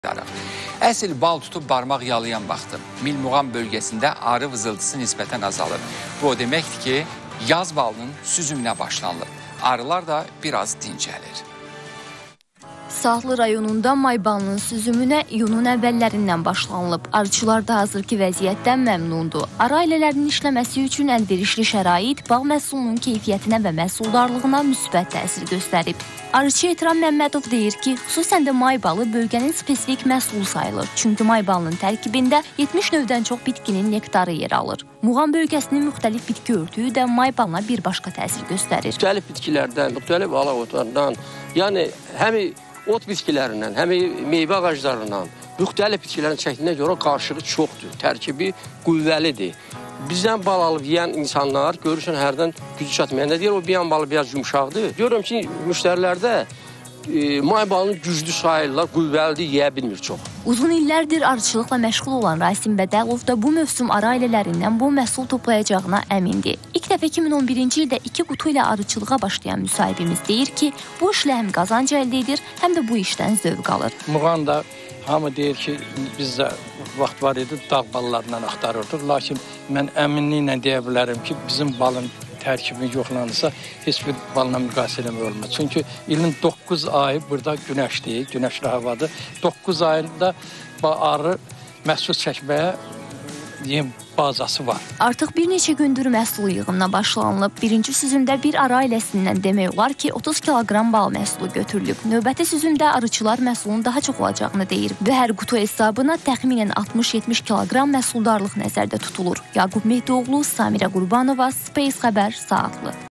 Əsl bal tutub barmaq yalayan vaxtı Milmuğam bölgəsində arı vızıltısı nisbətən azalır. Bu o deməkdir ki, yaz balının süzümünə başlanılır. Arılar da biraz dincəlir. Saatlı rayonunda may balının süzümünə iyunun əvvəllərindən başlanılıb. Arıçılar da hazırki vəziyyətdən məmnundur. Arı ailələrinin işləməsi üçün əlverişli şərait bal məhsulunun keyfiyyətinə və məhsuldarlığına müsbət təsir göstərib. Arıçı Ehtiram Məmmədov deyir ki, xüsusən də may balı bölgənin spesifik məhsulu sayılır. Çünki may balının tərkibində 70 növdən çox bitkinin nektarı yer alır. Muğam bölgəsinin müxtəlif bitki örtüyü də may balına bir başqa təsir göstərir. Müxtəlif bitkilərdən, müxtəlif alaq otlardan, yəni həm ot bitkilərindən, həm meyvə ağaclarından, müxtəlif bitkilərin çəkdiyinə görə qarşılığı çoxdur, tərkibi qüvvəlidir. Bizdən bal alıb yeyən insanlar görürsən hərdən gücü çatmayanda deyir, o biyan balı biraz yumuşaqdır. Görürəm ki, müştərilərdə may balını güclü sayırlar, qüvvəlidir, yeyə bilmir çox. Uzun illərdir arıçılıqla məşğul olan Rasim Bədəlov da bu mövsüm arı ailələrindən bu məhsul toplayacağına əmindir. İlk dəfə 2011-ci ildə 2 qutu ilə arıçılığa başlayan müsahibimiz deyir ki, bu işlə həm qazanc əldə edir, həm də bu işdən zövq alır. Muğam da hamı deyir ki, bizdə vaxt var idi, dağ ballarından axtarırdıq. Lakin mən əminliklə deyə bilərəm ki, bizim balın tərkibi yoxlanırsa, heç bir balla müqayisə eləmək olmaz. Çünki ilin 9 ayı burada günəşdir, günəşli havadır. 9 ayında arı məhsul çəkməyə yem bazası var. Artıq bir neçə gündür məhsul yığımına başlanılıb. Birinci süzümdə bir arı ailəsindən demək olar ki, 30 kiloqram bal məhsulu götürülüb. Növbəti süzümdə arıçılar məhsulun daha çox olacağını deyir və hər qutu hesabına təxminən 60-70 kiloqram məhsuldarlıq nəzərdə tutulur. Yaqub Mehdioğlu, Samirə Qurbanova, Space Xəbər, Saatlı.